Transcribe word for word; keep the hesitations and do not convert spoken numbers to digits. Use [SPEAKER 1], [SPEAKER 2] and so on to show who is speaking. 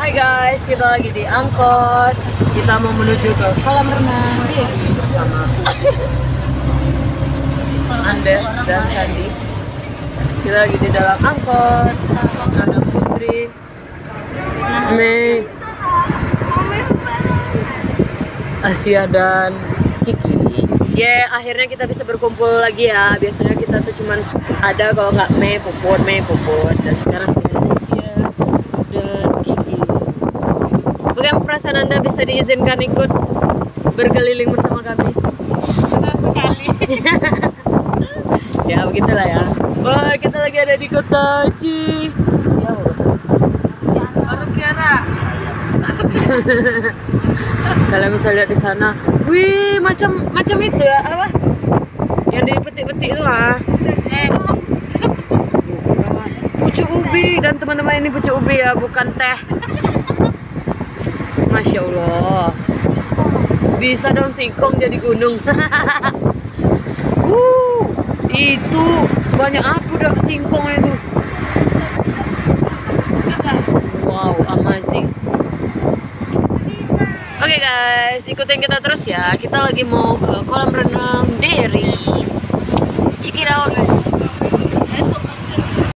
[SPEAKER 1] Hai guys, kita lagi di angkot. Kita mau menuju ke kolam renang Deli bersama Andes dan Sandi. Kita lagi di dalam angkot. Ada Putri, Mei, Asia dan Kiki. Ya, yeah, akhirnya kita bisa berkumpul lagi ya. Biasanya kita tuh cuman ada kalau nggak Mei, Puput, Mei, Puput. Dan sekarang Asia dan Kiki. Bagaimana perasaan Anda bisa diizinkan ikut berkeliling bersama kami?
[SPEAKER 2] Senang sekali.
[SPEAKER 1] Ya begitulah ya. Wah, kita lagi ada di kota Ci.
[SPEAKER 2] Baru Kiara.
[SPEAKER 1] Kalian bisa lihat di sana. Wih, macam macam itu ya, apa? Yang dipetik-petik itu ah.
[SPEAKER 2] Eh,
[SPEAKER 1] Pucuk ubi, dan teman-teman ini pucuk ubi ya, bukan teh. Masya Allah. Bisa dong singkong jadi gunung. uh, itu sebanyak apa udah singkong itu. Wow, amazing. Oke okay guys, ikutin kita terus ya. Kita lagi mau ke kolam renang Deri. Check it out.